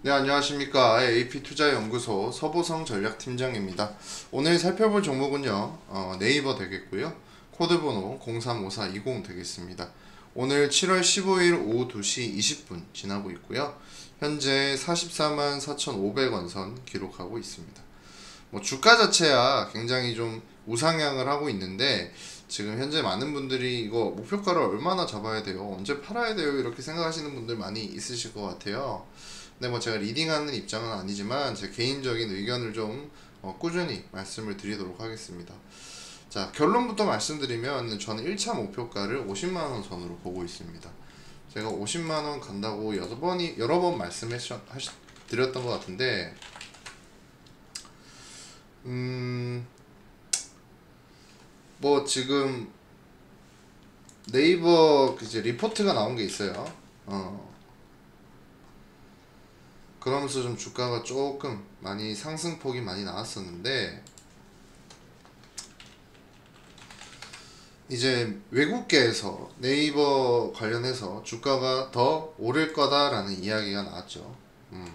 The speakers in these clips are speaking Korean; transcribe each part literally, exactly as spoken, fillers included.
네, 안녕하십니까. 에이피투자연구소 서보성 전략팀장입니다. 오늘 살펴볼 종목은요, 어, 네이버 되겠고요. 코드번호 공삼오사이공 되겠습니다. 오늘 칠월 십오일 오후 두 시 이십 분 지나고 있고요. 현재 사십사만 사천오백 원 선 기록하고 있습니다. 뭐 주가 자체야 굉장히 좀 우상향을 하고 있는데, 지금 현재 많은 분들이 이거 목표가를 얼마나 잡아야 돼요, 언제 팔아야 돼요, 이렇게 생각하시는 분들 많이 있으실 것 같아요. 근데 뭐 제가 리딩하는 입장은 아니지만 제 개인적인 의견을 좀 어, 꾸준히 말씀을 드리도록 하겠습니다. 자, 결론부터 말씀드리면 저는 일 차 목표가를 오십만 원 선으로 보고 있습니다. 제가 오십만 원 간다고 여러 번이 여러 번 말씀해 드렸던 것 같은데, 음, 뭐 지금 네이버 이제 리포트가 나온 게 있어요. 어, 그러면서 좀 주가가 조금 많이 상승폭이 많이 나왔었는데, 이제 외국계에서 네이버 관련해서 주가가 더 오를 거다라는 이야기가 나왔죠. 음.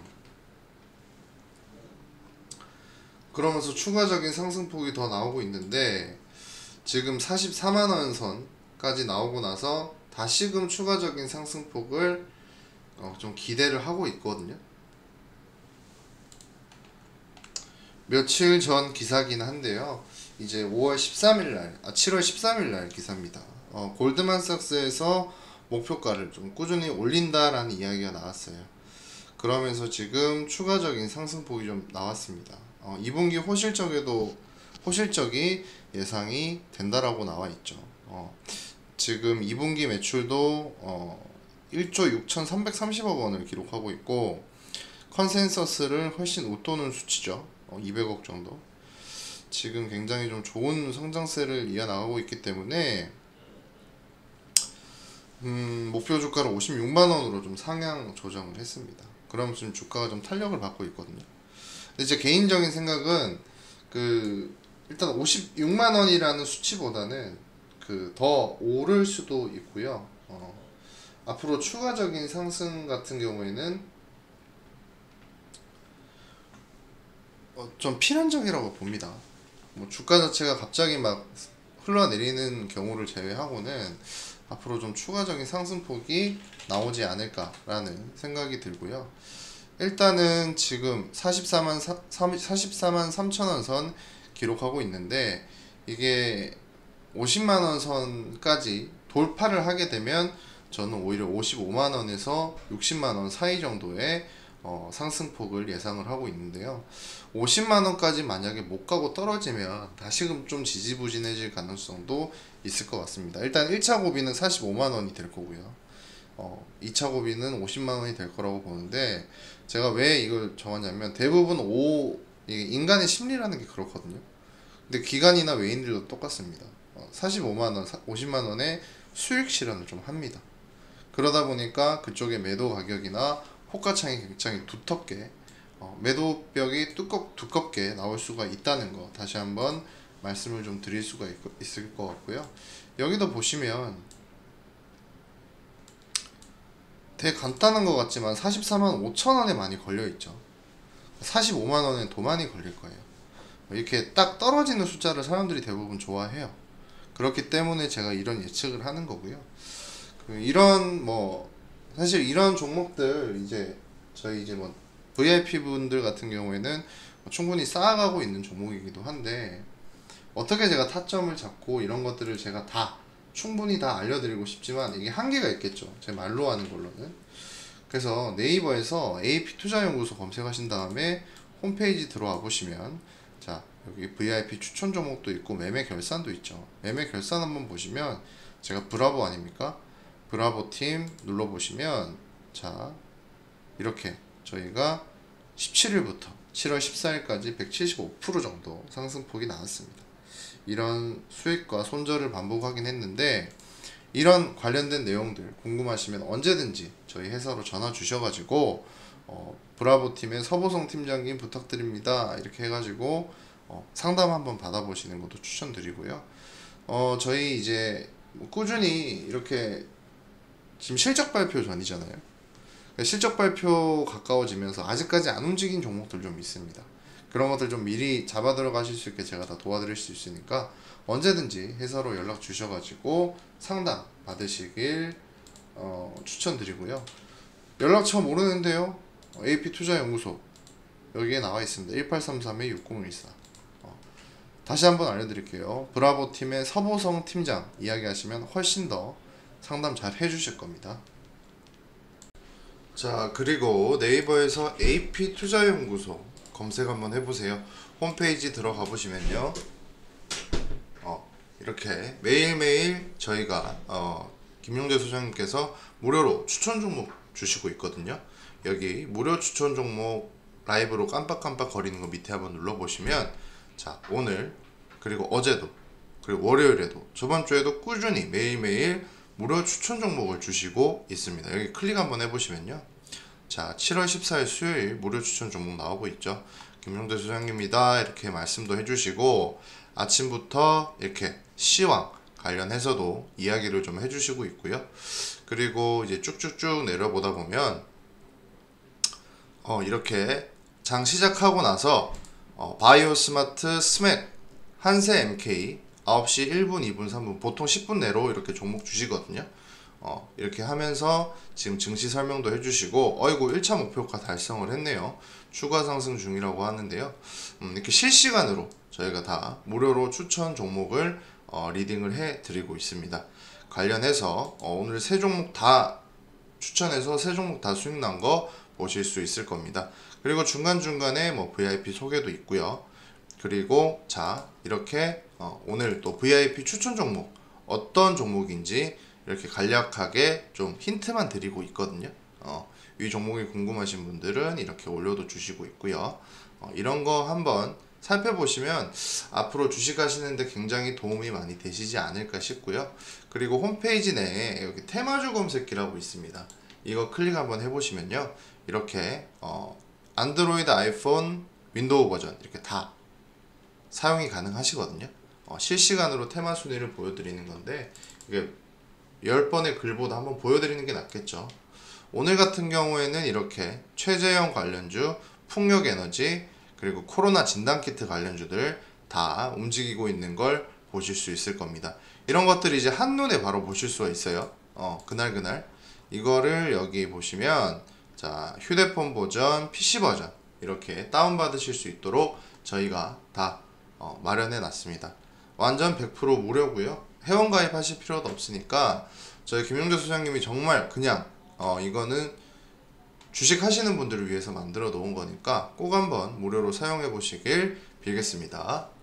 그러면서 추가적인 상승폭이 더 나오고 있는데, 지금 사십사만 원 선까지 나오고 나서 다시금 추가적인 상승폭을 어, 좀 기대를 하고 있거든요. 며칠 전 기사긴 한데요. 이제 오월 십삼일 날, 아 칠월 십삼일 날 기사입니다. 어, 골드만삭스에서 목표가를 좀 꾸준히 올린다라는 이야기가 나왔어요. 그러면서 지금 추가적인 상승폭이 좀 나왔습니다. 어, 이 분기 호실적에도 호실적이 예상이 된다라고 나와 있죠. 어, 지금 이 분기 매출도 어, 일조 육천삼백삼십억 원을 기록하고 있고, 컨센서스를 훨씬 웃도는 수치죠. 어, 이백억 정도. 지금 굉장히 좀 좋은 성장세를 이어나가고 있기 때문에 음, 목표 주가를 오십육만 원으로 좀 상향 조정을 했습니다. 그러면 지금 주가가 좀 탄력을 받고 있거든요. 근데 제 개인적인 생각은 그 일단 오십육만 원이라는 수치보다는 그 더 오를 수도 있고요. 어, 앞으로 추가적인 상승 같은 경우에는 어, 좀 필연적이라고 봅니다. 뭐 주가 자체가 갑자기 막 흘러내리는 경우를 제외하고는 앞으로 좀 추가적인 상승폭이 나오지 않을까라는 생각이 들고요. 일단은 지금 사십사만 삼천 원 선 기록하고 있는데, 이게 오십만 원 선까지 돌파를 하게 되면 저는 오히려 오십오만 원에서 육십만 원 사이 정도의 어, 상승폭을 예상을 하고 있는데요. 오십만 원까지 만약에 못 가고 떨어지면 다시금 좀 지지부진해질 가능성도 있을 것 같습니다. 일단 일 차 고비는 사십오만 원이 될 거고요. 어, 이 차 고비는 오십만 원이 될 거라고 보는데, 제가 왜 이걸 정하냐면 대부분 오, 인간의 심리라는 게 그렇거든요. 근데 기관이나 외인들도 똑같습니다. 어, 사십오만 원, 오십만 원의 수익 실현을 좀 합니다. 그러다 보니까 그쪽의 매도 가격이나 호가창이 굉장히 두텁게, 어, 매도벽이 두껍, 두껍게 나올 수가 있다는 거 다시 한번 말씀을 좀 드릴 수가 있, 있을 것 같고요. 여기도 보시면 되게 간단한 것 같지만 사십사만 오천 원에 많이 걸려있죠. 사십오만 원에 더 많이 걸릴 거예요. 이렇게 딱 떨어지는 숫자를 사람들이 대부분 좋아해요. 그렇기 때문에 제가 이런 예측을 하는 거고요. 그 이런 뭐 사실 이런 종목들 이제 저희 이제 뭐 브이아이피 분들 같은 경우에는 충분히 쌓아가고 있는 종목이기도 한데, 어떻게 제가 타점을 잡고 이런 것들을 제가 다 충분히 다 알려드리고 싶지만 이게 한계가 있겠죠, 제 말로 하는 걸로는. 그래서 네이버에서 에이피투자연구소 검색하신 다음에 홈페이지 들어와 보시면, 자 여기 브이아이피 추천 종목도 있고 매매 결산도 있죠. 매매 결산 한번 보시면 제가 브라보 아닙니까? 브라보 팀 눌러보시면, 자 이렇게 저희가 십칠일부터 칠월 십사일까지 백칠십오 퍼센트 정도 상승폭이 나왔습니다. 이런 수익과 손절을 반복하긴 했는데, 이런 관련된 내용들 궁금하시면 언제든지 저희 회사로 전화 주셔가지고 어, 브라보 팀의 서보성 팀장님 부탁드립니다 이렇게 해가지고 어, 상담 한번 받아보시는 것도 추천드리고요. 어, 저희 이제 꾸준히 이렇게 지금 실적 발표 전이잖아요. 실적 발표 가까워지면서 아직까지 안 움직인 종목들 좀 있습니다. 그런 것들 좀 미리 잡아 들어가실 수 있게 제가 다 도와드릴 수 있으니까 언제든지 회사로 연락 주셔가지고 상담 받으시길 어, 추천드리고요. 연락처 모르는데요, 에이피투자연구소 여기에 나와 있습니다. 일팔삼삼 육공일사. 어, 다시 한번 알려드릴게요. 브라보 팀의 서보성 팀장 이야기하시면 훨씬 더 상담 잘 해주실 겁니다. 자, 그리고 네이버에서 에이피투자연구소 검색 한번 해보세요. 홈페이지 들어가 보시면요, 어, 이렇게 매일매일 저희가 어, 김용재 소장님께서 무료로 추천 종목 주시고 있거든요. 여기 무료 추천 종목 라이브로 깜빡깜빡 거리는 거 밑에 한번 눌러보시면, 자, 오늘 그리고 어제도 그리고 월요일에도 저번주에도 꾸준히 매일매일 무료 추천 종목을 주시고 있습니다. 여기 클릭 한번 해보시면요, 자, 칠월 십사일 수요일 무료 추천 종목 나오고 있죠. 김용대 소장님입니다 이렇게 말씀도 해주시고, 아침부터 이렇게 시황 관련해서도 이야기를 좀 해주시고 있고요. 그리고 이제 쭉쭉쭉 내려보다 보면 어, 이렇게 장 시작하고 나서 어, 바이오스마트 스맥 한세 엠케이 아홉 시 일 분, 이 분, 삼 분 보통 십 분 내로 이렇게 종목 주시거든요. 어, 이렇게 하면서 지금 증시 설명도 해주시고, 어이구 일 차 목표가 달성을 했네요. 추가 상승 중이라고 하는데요. 음, 이렇게 실시간으로 저희가 다 무료로 추천 종목을 어, 리딩을 해 드리고 있습니다. 관련해서 어, 오늘 세 종목 다 추천해서 세 종목 다 수익 난 거 보실 수 있을 겁니다. 그리고 중간중간에 뭐 브이아이피 소개도 있고요. 그리고 자, 이렇게 어, 오늘 또 브이아이피 추천 종목 어떤 종목인지 이렇게 간략하게 좀 힌트만 드리고 있거든요. 어, 이 종목이 궁금하신 분들은 이렇게 올려도 주시고 있고요. 어, 이런 거 한번 살펴보시면 앞으로 주식 하시는데 굉장히 도움이 많이 되시지 않을까 싶고요. 그리고 홈페이지 내에 여기 테마주 검색기라고 있습니다. 이거 클릭 한번 해보시면요, 이렇게 어, 안드로이드, 아이폰, 윈도우 버전 이렇게 다 사용이 가능하시거든요. 어, 실시간으로 테마 순위를 보여드리는 건데, 이게 열 번의 글보다 한번 보여드리는 게 낫겠죠. 오늘 같은 경우에는 이렇게 최재형 관련주, 풍력에너지, 그리고 코로나 진단키트 관련주들 다 움직이고 있는 걸 보실 수 있을 겁니다. 이런 것들이 이제 한눈에 바로 보실 수가 있어요. 어, 그날 그날 이거를 여기 보시면, 자, 휴대폰 버전, 피씨 버전 이렇게 다운받으실 수 있도록 저희가 다 어, 마련해 놨습니다. 완전 백 퍼센트 무료고요. 회원가입 하실 필요도 없으니까 저희 김용재 소장님이 정말 그냥 어, 이거는 주식 하시는 분들을 위해서 만들어 놓은 거니까 꼭 한번 무료로 사용해 보시길 빌겠습니다.